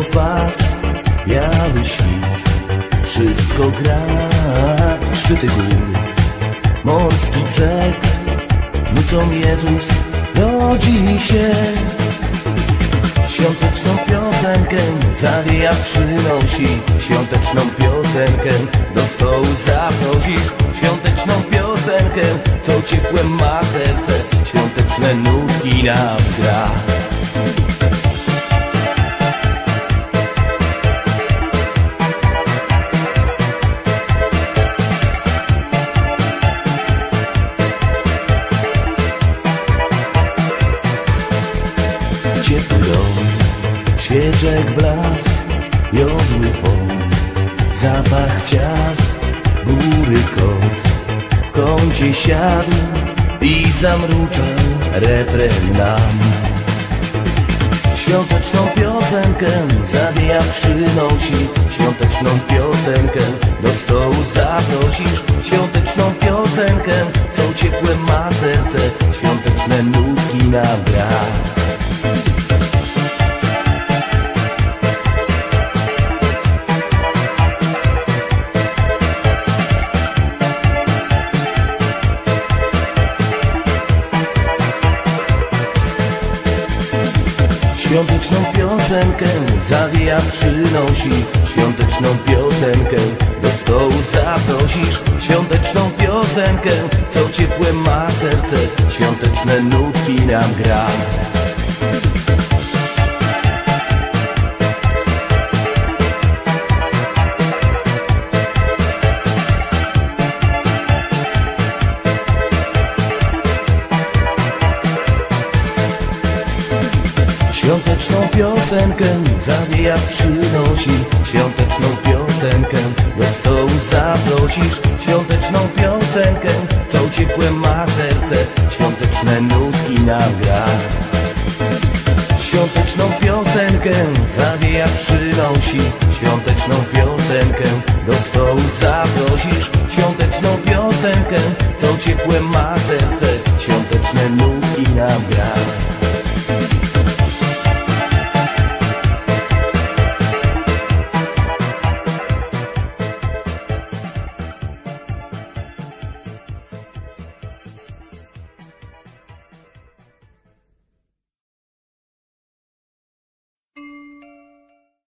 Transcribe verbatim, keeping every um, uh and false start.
pas, biały śnieg, wszystko gra. Szczyty gór, morski brzeg, nucą Jezus rodzi się. Świąteczną piosenkę zawija, przynosi, świąteczną piosenkę do stołu zaprosi. Świąteczną piosenkę, co ciepłem ma serce, świąteczne nutki nam gra. Ciepły dom, świeczek blask, jodły fon, zapach ciast, góry kot. W kącie siadł i zamruczał refren nam. Świąteczną piosenkę zawija, przynosi, świąteczną piosenkę do stołu zaprosisz. Świąteczną piosenkę, co ciepłe ma serce, świąteczne nutki nam gra. Świąteczną piosenkę zawija, przynosi, świąteczną piosenkę do stołu zaprosisz. Świąteczną piosenkę, co ciepłe ma serce, świąteczne nutki nam gra. Świąteczną piosenkę zawija, przynosi, świąteczną piosenkę do stołu zaprosisz. Świąteczną piosenkę, co ciepłe ma serce, świąteczne nutki nam gra. Świąteczną piosenkę zawija, przynosi, świąteczną piosenkę do stołu zaprosisz. Świąteczną piosenkę, co ciepłe ma serce,